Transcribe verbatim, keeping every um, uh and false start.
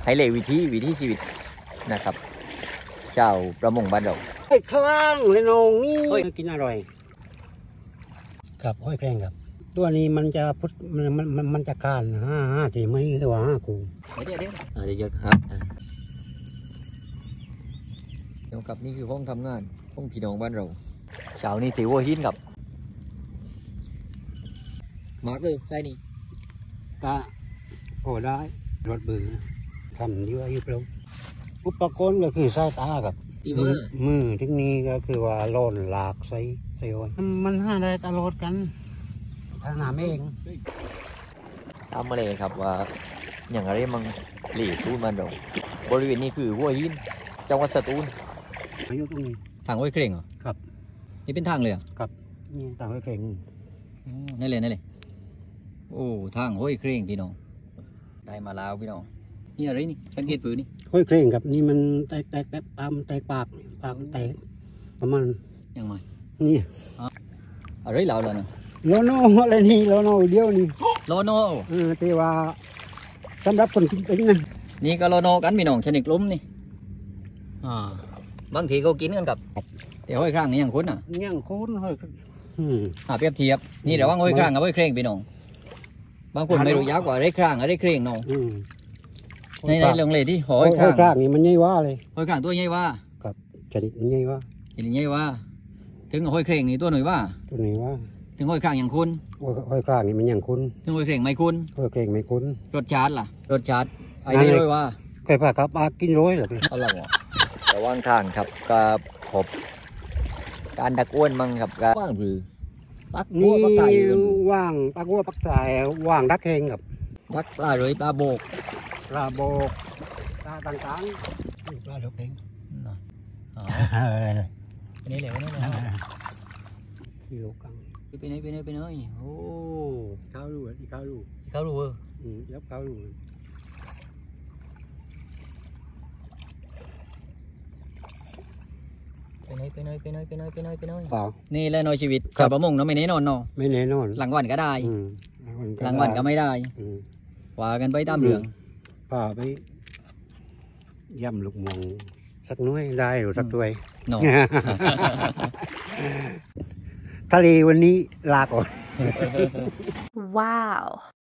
ให้เลยวิธีวิธีชีวิตนะครับชาวประมงบ้านเราไอ้คลั่งเลยน้องนี่กินอร่อยครับห้อยแครงครับตัวนี้มันจะพุทมันมันมันมันจะการห้าห้าสี่ไม่หรือว่าห้าคูเดี๋ยวเดี๋ยวเดี๋ยวเดี๋ยวครับเดี๋ยวกับนี่คือห้องทำงานห้องพี่น้องบ้านเราเช้านี้ถือว่าหินครับมาร์กเลยใช่นี่ตาโอ้ได้รถเบือทำยั่วยุบลงอุปกรณ์ก็คือสายตาครับมือมือที่นี้ก็คือว่าโลนหลากใส่ใส่โอนมันห้าได้ตลอดกันทางหามเองตามมาเลยครับว่าอย่างไรมั่งหลีตูนบ้านเราบริเวณนี้คือหัวหินจังหวัดสตูลอายุตรงนี้ทางห้วยเคร่งเหรอครับนี่เป็นทางเลยเหรอครับนี่ทางห้วยเคร่งนี่เลยนี่เลยโอ้ทางห้วยเคร่งพี่น้องได้มาแล้วพี่น้องนี่อะไรนี่สังเกตปืนนี่ห้วยเคร่งครับนี่มันแตกแตกแตกปากแตกปากปากแตกประมาณยังไงนี่อะไรเหล่าเลยนะโลโน่อะไรนี่โลโน่เดียวนี่โลโน่เออแต่ว่าสำหรับคนกินเป็นนะนี่ก็โลโน่กันพี่น้องชนิดล้มนี่อ่าบางทีเขากินกันกับเดี๋ยวห้อยครั้งนี่ยังคุ้นอ่ะยังคุ้นห้อยอ่าเปรียบเทียบนี่เดี๋ยวว่าห้อยครั้งกับห้อยเคร่งพี่น้องบางคนไม่รู้ยาวกว่าได้ครั้งอะไรเคร่งน้องในในเรื่องเลยที่ห้อยครั้งนี่มันใหญ่ว่าเลยห้อยครั้งตัวใหญ่ว่าครับชนิดใหญ่ว่าชนิดใหญ่ว่าถึงห้อยเคร่งนี่ตัวหน่อยว่าตัวหน่อยว่าถึงห้อยครั้งอย่างคุ้นห้อยครั้งนี่มันอย่างคุ้นถึงห้อยเคร่งไม่คุ้นห้อยเคร่งไม่คุ้นรสชาติล่ะรสชาติไอ้นี่ด้วยว่าเคยพาครับมากินร้อยเหรอพี่เอาละวะแต่ว่างทางครับก็พบการดักอ้วนมั่งครับก็ว่างหรือปักนี่ว่างปักวัวปักไก่ว่างดักเองครับดักปลาเลยปลาโบกปลาโบกปลาต่างๆปลาดอกเองอ๋อนี่เหลวนี่เหลวกิโลกรัมไปไหนไปไหนไปไหนโอ้ข้าวรูที่ข้าวรูข้าวรูเอออืมยับข้าวรูไปไหนไปไหนไปไหนไปไหนไปไหนไปไหนเปล่านี่แหละน้อยชีวิตชาวประมงเนาะไม่แน่นอนเนาะไม่แน่นอนหลังวันก็ได้หลังวันก็ไม่ได้ว่ากันไปตามเรื่องป่าไปย่ำลูกมองสักน้อยได้หรือสักถ้วยทะเลวันนี้ลาก่อนว้าว